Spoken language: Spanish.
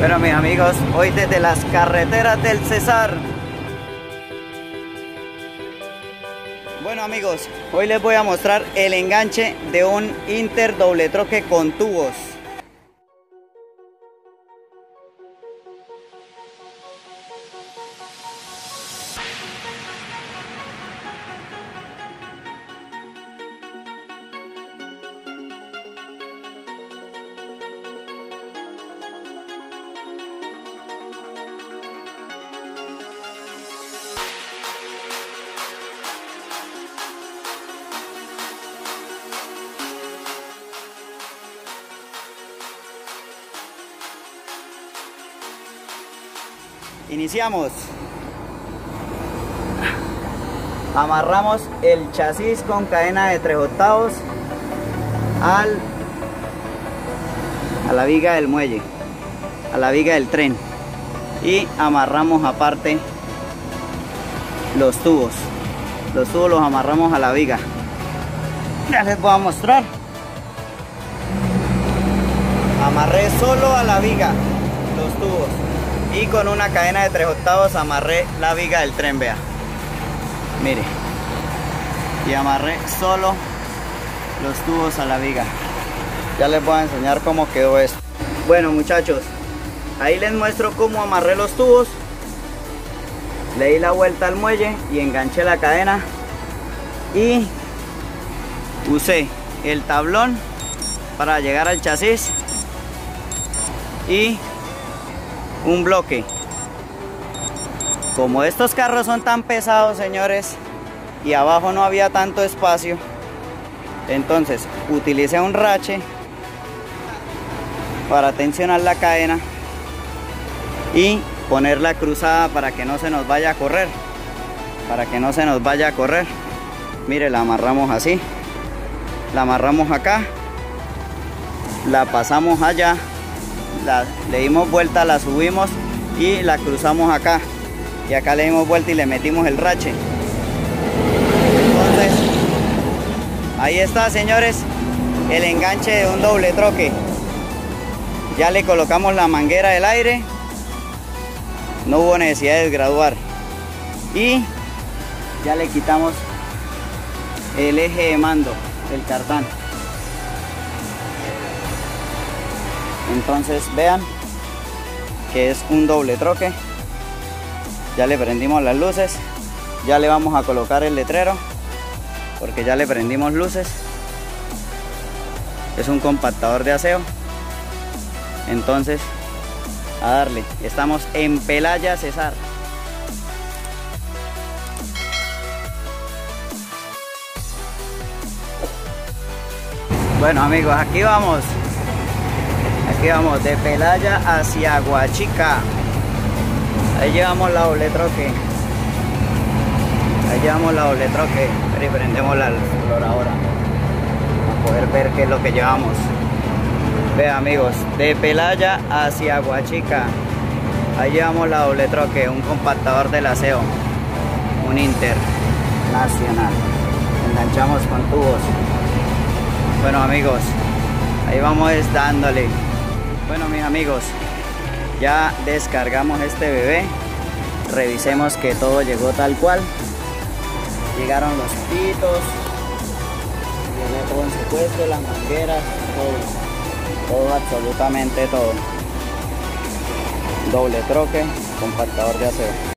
Bueno, mis amigos, hoy desde las carreteras del Cesar. Bueno, amigos, hoy les voy a mostrar el enganche de un Inter doble troque con tubos. Iniciamos. Amarramos el chasis con cadena de 3/8 a la viga del muelle, a la viga del tren, y amarramos aparte los tubos. Los tubos los amarramos a la viga. Ya les voy a mostrar. Amarré solo a la viga los tubos. Y con una cadena de 3/8 amarré la viga del tren, vea. Mire. Y amarré solo los tubos a la viga. Ya les voy a enseñar cómo quedó esto. Bueno, muchachos, ahí les muestro cómo amarré los tubos. Le di la vuelta al muelle y enganché la cadena. Y usé el tablón para llegar al chasis. Y un bloque. Como estos carros son tan pesados, señores, y abajo no había tanto espacio, entonces utilicé un rache para tensionar la cadena y ponerla cruzada para que no se nos vaya a correr. Mire, la amarramos así, la amarramos acá, la pasamos allá, le dimos vuelta, la subimos y la cruzamos acá, y acá le dimos vuelta y le metimos el rache. Entonces ahí está, señores, el enganche de un doble troque. Ya le colocamos la manguera del aire, no hubo necesidad de desgraduar, y ya le quitamos el eje de mando, el cartán. Entonces vean que es un doble troque. Ya le prendimos las luces, ya le vamos a colocar el letrero porque ya le prendimos luces. Es un compactador de aseo. Entonces a darle. Estamos en Pelaya, Cesar. Bueno, amigos, aquí vamos de Pelaya hacia Guachica. Ahí llevamos la doble troque. Pero prendemos la exploradora para poder ver qué es lo que llevamos. Vean, amigos, de Pelaya hacia Guachica. Ahí llevamos la doble troque, un compactador del aseo, un Inter nacional. Enganchamos con tubos. Bueno, amigos, ahí vamos dándole. Bueno, mis amigos, ya descargamos este bebé. Revisemos que todo llegó tal cual. Llegaron los pitos, llegó todo en su puesto, las mangueras, todo, absolutamente todo. Doble troque, compactador de aseo.